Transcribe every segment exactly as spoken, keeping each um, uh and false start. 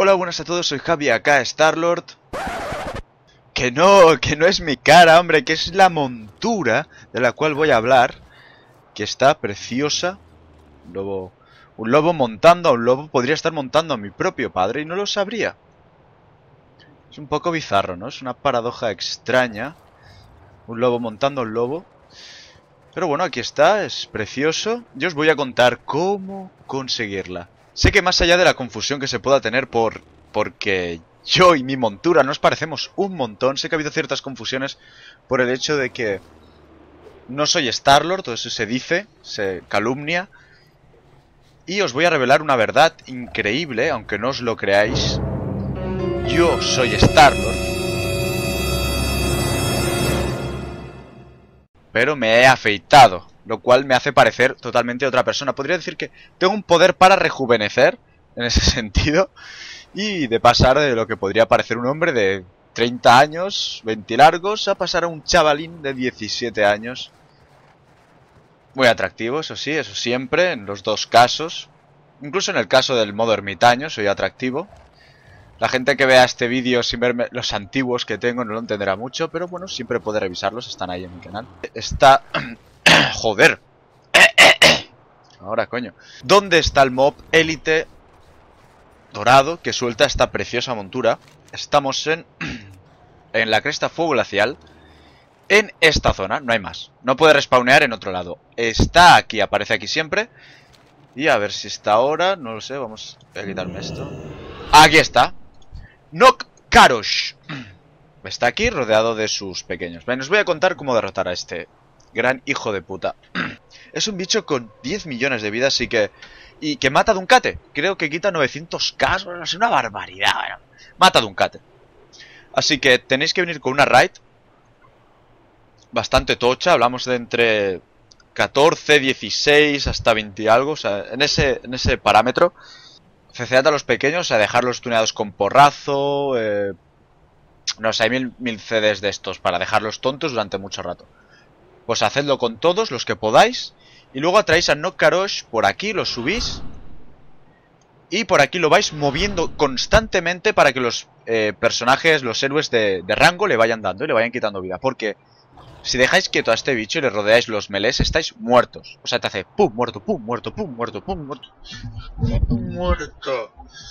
Hola, buenas a todos, soy Javi, acá Starlord. Que no, que no es mi cara, hombre, que es la montura de la cual voy a hablar. Que está preciosa. Un lobo, un lobo montando a un lobo podría estar montando a mi propio padre y no lo sabría. Es un poco bizarro, ¿no? Es una paradoja extraña. Un lobo montando a un lobo. Pero bueno, aquí está, es precioso. Yo os voy a contar cómo conseguirla. Sé que más allá de la confusión que se pueda tener por porque yo y mi montura nos parecemos un montón, sé que ha habido ciertas confusiones por el hecho de que no soy Starlord, todo eso se dice, se calumnia. Y os voy a revelar una verdad increíble, aunque no os lo creáis. Yo soy Starlord, pero me he afeitado, lo cual me hace parecer totalmente otra persona. Podría decir que tengo un poder para rejuvenecer, en ese sentido, y de pasar de lo que podría parecer un hombre de treinta años, veinte largos, a pasar a un chavalín de diecisiete años. Muy atractivo, eso sí, eso siempre, en los dos casos. Incluso en el caso del modo ermitaño, soy atractivo. La gente que vea este vídeo sin verme los antiguos que tengo no lo entenderá mucho, pero bueno, siempre puede revisarlos, están ahí en mi canal. Está... Joder. Ahora, coño. ¿Dónde está el mob élite dorado que suelta esta preciosa montura? Estamos en... en la cresta fuego glacial. En esta zona, no hay más. No puede respawnear en otro lado. Está aquí, aparece aquí siempre. Y a ver si está ahora, no lo sé, vamos a quitarme esto. Aquí está. Nok Karosh. Está aquí rodeado de sus pequeños. Bien, os voy a contar cómo derrotar a este gran hijo de puta. Es un bicho con diez millones de vidas y que... Y que mata a Duncate. Creo que quita novecientos K. Bueno, es una barbaridad. Bueno, mata a Duncate. Así que tenéis que venir con una raid bastante tocha. Hablamos de entre catorce, dieciséis hasta veinte y algo. O sea, en ese, en ese parámetro. Cecead a los pequeños, o sea, dejarlos tuneados con porrazo. Eh, no sé, hay mil, mil C Ds de estos para dejarlos tontos durante mucho rato. Pues hacedlo con todos los que podáis. Y luego atraéis a Nok Karosh por aquí, lo subís. Y por aquí lo vais moviendo constantemente para que los eh, personajes, los héroes de, de rango le vayan dando y le vayan quitando vida. Porque si dejáis quieto a este bicho y le rodeáis los melés, estáis muertos. O sea, te hace pum, muerto, pum, muerto, pum, muerto, pum, muerto. Muerto.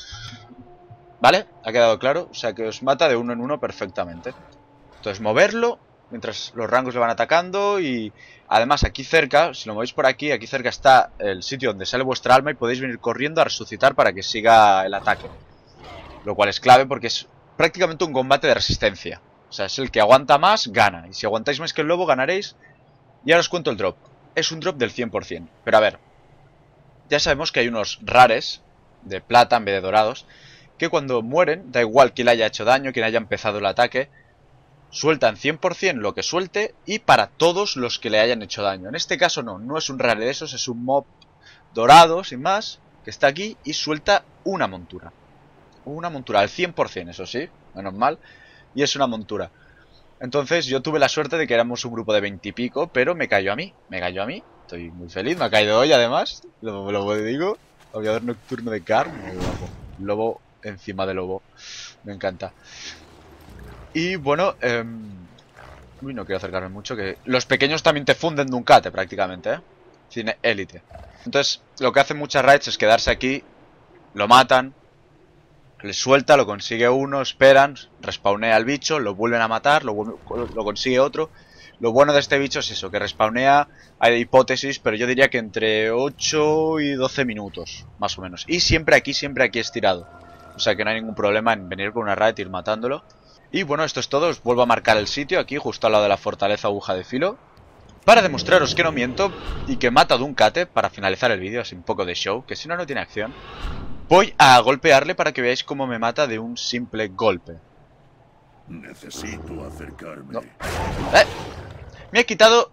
¿Vale? ¿Ha quedado claro? O sea, que os mata de uno en uno perfectamente. Entonces, moverlo mientras los rangos le van atacando. Y además aquí cerca, si lo movéis por aquí, aquí cerca está el sitio donde sale vuestra alma y podéis venir corriendo a resucitar para que siga el ataque. Lo cual es clave porque es prácticamente un combate de resistencia. O sea, es el que aguanta más, gana. Y si aguantáis más que el lobo, ganaréis. Y ahora os cuento el drop. Es un drop del cien por cien. Pero a ver, ya sabemos que hay unos rares de plata en vez de dorados, que cuando mueren, da igual quién le haya hecho daño, quién haya empezado el ataque, sueltan cien por cien lo que suelte y para todos los que le hayan hecho daño. En este caso no, no es un rare de esos, es un mob dorado, sin más, que está aquí y suelta una montura. Una montura al cien por cien, eso sí, menos mal. Y es una montura. Entonces yo tuve la suerte de que éramos un grupo de veintipico, pero me cayó a mí, me cayó a mí. Estoy muy feliz, me ha caído hoy además, lo, lo digo. Aviador nocturno de Car, muy guapo. Lobo encima de lobo, me encanta. Y bueno, eh... uy, no quiero acercarme mucho, que los pequeños también te funden Duncate prácticamente, ¿eh? Cine élite. Entonces lo que hacen muchas raids es quedarse aquí, lo matan, le suelta, lo consigue uno, esperan, respawnea al bicho, lo vuelven a matar, lo, lo consigue otro. Lo bueno de este bicho es eso, que respawnea, hay hipótesis, pero yo diría que entre ocho y doce minutos, más o menos. Y siempre aquí, siempre aquí estirado. O sea que no hay ningún problema en venir con una raid e ir matándolo. Y bueno, esto es todo, os vuelvo a marcar el sitio aquí, justo al lado de la fortaleza aguja de filo. Para demostraros que no miento y que mata a Duncate, para finalizar el vídeo, así un poco de show, que si no, no tiene acción. Voy a golpearle para que veáis cómo me mata de un simple golpe. Necesito acercarme. No. ¿Eh? Me he quitado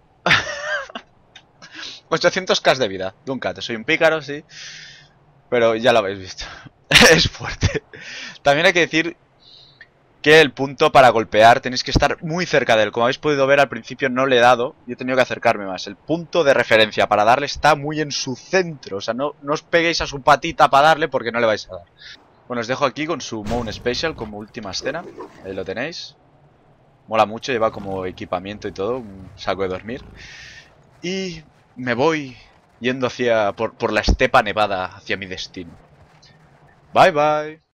ochocientos K de vida. Duncate, soy un pícaro, sí. Pero ya lo habéis visto. Es fuerte. También hay que decir que el punto para golpear tenéis que estar muy cerca de él. Como habéis podido ver, al principio no le he dado y he tenido que acercarme más. El punto de referencia para darle está muy en su centro. O sea, no, no os peguéis a su patita para darle porque no le vais a dar. Bueno, os dejo aquí con su Moon Special como última escena. Ahí lo tenéis. Mola mucho, lleva como equipamiento y todo, un saco de dormir. Y me voy yendo hacia por, por la estepa nevada hacia mi destino. Bye bye.